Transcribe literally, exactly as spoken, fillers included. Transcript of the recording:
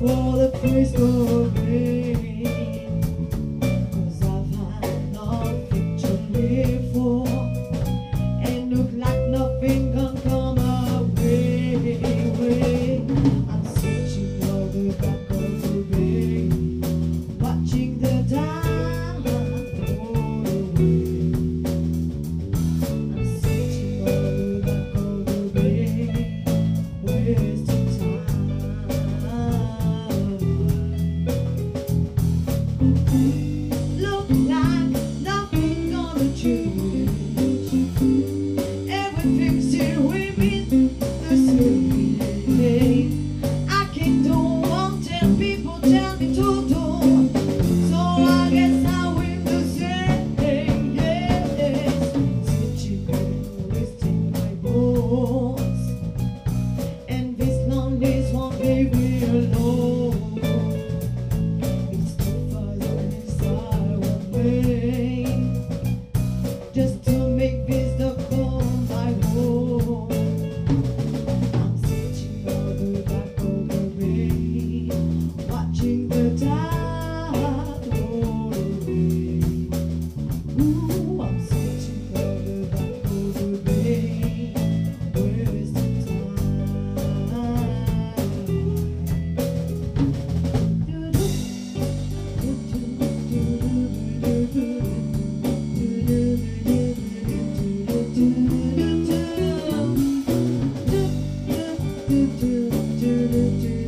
for the first of rain, 'cause I've had nothing to live for, and look like nothing can come away. I'm searching for the back of the bay, watching the time roll away. I'm searching for the back of the bay, wasting time. Look like nothing gonna change. Everything's still remain the same. I can't do one till people tell me to do, so I guess I will the same. Yes, searching and wasting my bones, and this loneliness won't leave me alone. It's too far and it's hard away, just to make this the call my home. I'm searching for the back of the bay, watching the tide roll away. Ooh, I'm searching for the back of the bay, wasting time.